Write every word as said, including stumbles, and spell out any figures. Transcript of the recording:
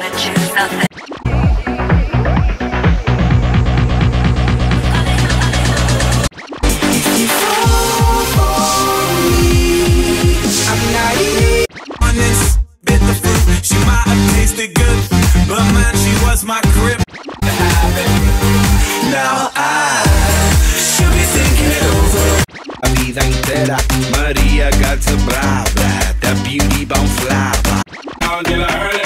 gotta choose nothing. She might have tasted good, but man, she was my crib. Now I should be thinking it over. A vida inteira, Maria gata brava, da beauty bom flava. Until I heard